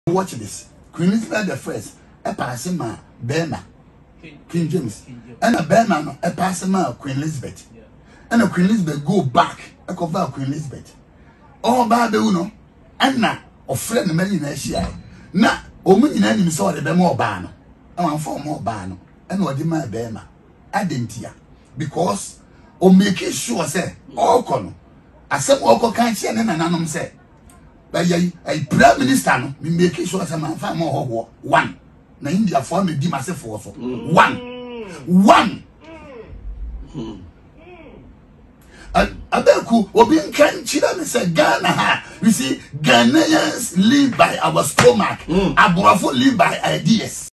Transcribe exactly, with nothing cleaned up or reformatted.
Watch this. Queen Elizabeth the first, a passing ma Bema, King James, and a Bema no, a passing ma Queen Elizabeth, and a Queen Elizabeth go back, a cover Queen Elizabeth. Oh, Baba Uno, and na or friend many in Asia. Na, o me in any saw the more ban. I want for more ban, and what did my Bema? I didn't hear because o make it sure say, all con. I said, Oko can't see an anonymous say. But a prime minister no me make sure some man find more one. Na India for me di myself for one. One. Abeku obi nkan chira me say Ghana ha. You see, Ghanaians live by our stomach. Aborafo live by ideas.